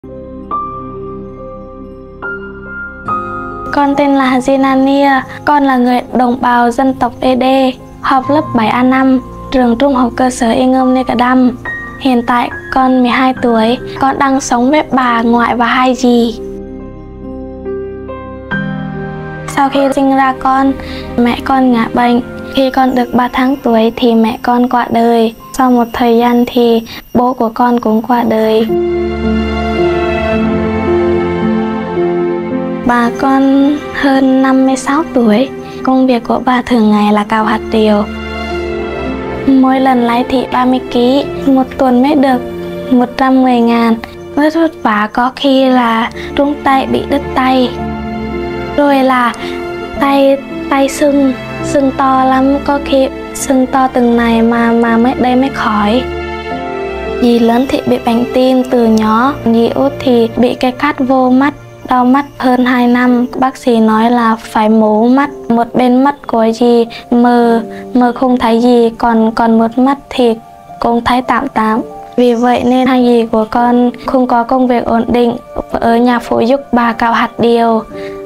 Con tên là Zinania, con là người đồng bào dân tộc Ede, học lớp 7A5, trường trung học cơ sở Ingom Necadam. Hiện tại con 12 tuổi, con đang sống với bà ngoại và hai dì. Sau khi sinh ra con, mẹ con ngã bệnh. Khi con được 3 tháng tuổi thì mẹ con qua đời. Sau một thời gian thì bố của con cũng qua đời. Bà con hơn 56 tuổi. Công việc của bà thường ngày là cào hạt điều. Mỗi lần lái thị 30 kg, một tuần mới được 110.000. Rất vất vả, có khi là trúng tay bị đứt tay. Rồi là tay sưng to lắm, có khi sưng to từng này mà mới khỏi. Dì lớn thì bị bệnh tim từ nhỏ, dì út thì bị cái cát vô mắt, đau mắt hơn 2 năm. Bác sĩ nói là phải mổ mắt, một bên mắt của dì mờ không thấy gì, còn một mắt thì cũng thấy tạm. Vì vậy nên hai dì của con không có công việc ổn định, ở nhà phụ giúp bà cạo hạt điều.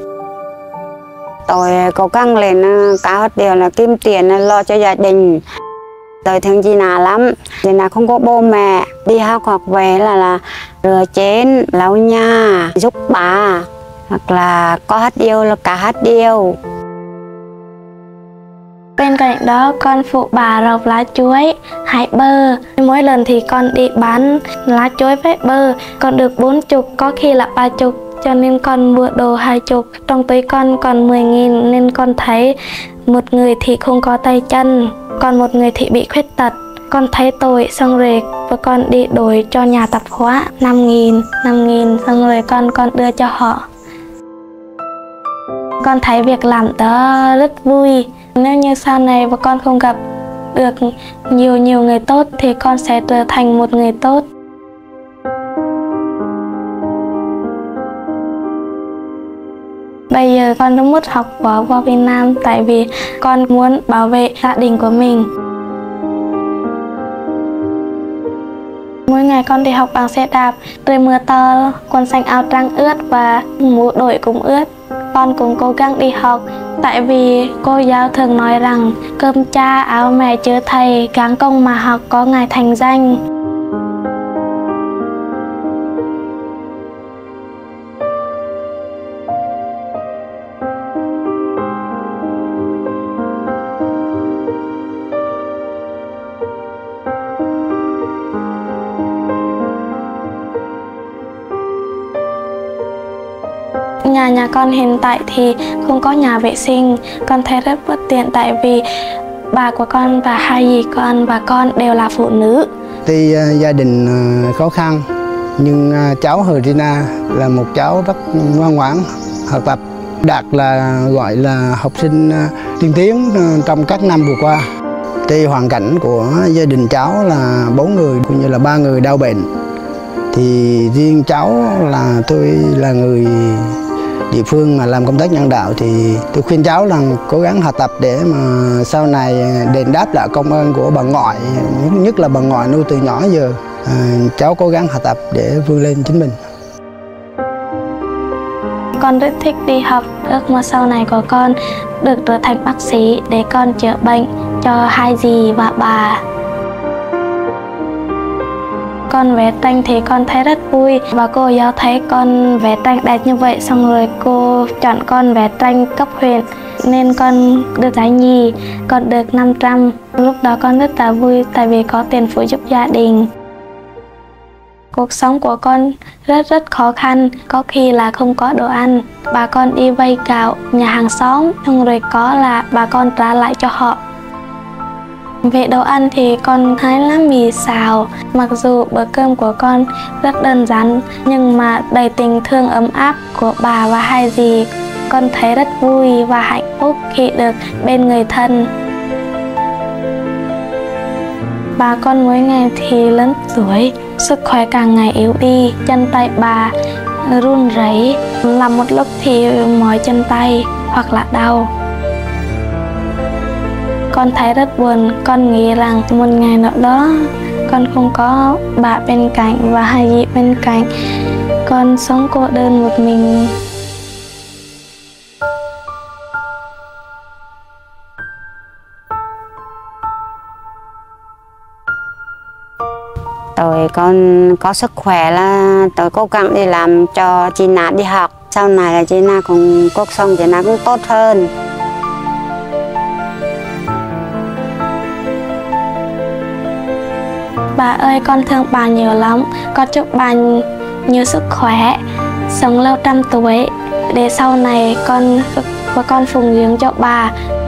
Tôi cố gắng lên cạo hạt điều là kiếm tiền lo cho gia đình. Tôi thương chị nào lắm, chị nào không có bố mẹ, đi học hoặc về là rửa chén, lau nhà, giúp bà, hoặc là có hạt điều là cả hạt điều. Bên cạnh đó con phụ bà rọc lá chuối, hái bơ. Mỗi lần thì con đi bán lá chuối với bơ, con được 40, có khi là 30, cho nên con mua đồ 20. Trong túi con còn 10.000 nên con thấy một người thì không có tay chân, còn một người thì bị khuyết tật. Con thấy tội xong rồi và con đi đổi cho nhà tạp hóa 5.000 xong rồi con đưa cho họ. Con thấy việc làm đó rất vui. Nếu như sau này và con không gặp được nhiều người tốt thì con sẽ trở thành một người tốt. Bây giờ con muốn học vào Việt Nam tại vì con muốn bảo vệ gia đình của mình. Mỗi ngày con đi học bằng xe đạp, trời mưa to, quần xanh áo trắng ướt và mũ đội cũng ướt. Con cũng cố gắng đi học, tại vì cô giáo thường nói rằng cơm cha áo mẹ chớ thầy, gắng công mà học có ngày thành danh. Nhà con hiện tại thì không có nhà vệ sinh. Con thấy rất bất tiện tại vì bà của con và hai dì con và con đều là phụ nữ. Tuy gia đình khó khăn nhưng cháu Herina là một cháu rất ngoan ngoãn, học tập, đạt là gọi là học sinh tiên tiến trong các năm vừa qua. Tuy hoàn cảnh của gia đình cháu là 4 người, cũng như là 3 người đau bệnh, thì riêng cháu là tôi là người địa phương mà làm công tác nhân đạo thì tôi khuyên cháu là cố gắng học tập để mà sau này đền đáp lại công ơn của bà ngoại, nhất là bà ngoại nuôi từ nhỏ giờ. Cháu cố gắng học tập để vươn lên chính mình. Con rất thích đi học, ước mơ sau này của con được trở thành bác sĩ để con chữa bệnh cho hai dì và bà. Con vẽ tranh thì con thấy rất vui và cô giáo thấy con vẽ tranh đẹp như vậy xong rồi cô chọn con vẽ tranh cấp huyện nên con được giải nhì, con được 500. Lúc đó con rất là vui tại vì có tiền phụ giúp gia đình. Cuộc sống của con rất khó khăn, có khi là không có đồ ăn. Bà con đi vay gạo nhà hàng xóm xong rồi có là bà con trả lại cho họ. Về đồ ăn thì con hái lá mì xào. Mặc dù bữa cơm của con rất đơn giản nhưng mà đầy tình thương ấm áp của bà và hai dì. Con thấy rất vui và hạnh phúc khi được bên người thân. Bà con mỗi ngày thì lớn tuổi, sức khỏe càng ngày yếu đi, chân tay bà run rẩy, làm một lúc thì mỏi chân tay hoặc là đau. Con thấy rất buồn, con nghĩ rằng một ngày nào đó con không có bà bên cạnh và hai dì bên cạnh, con Con sống cô đơn một mình. Tôi con có sức khỏe là tôi cố gắng đi làm cho chị Na đi học. Sau này là chị Na cũng cuộc sống chị Na cũng tốt hơn. Bà ơi, con thương bà nhiều lắm. Con chúc bà nhiều sức khỏe, sống lâu trăm tuổi để sau này con và con phụng dưỡng cho bà.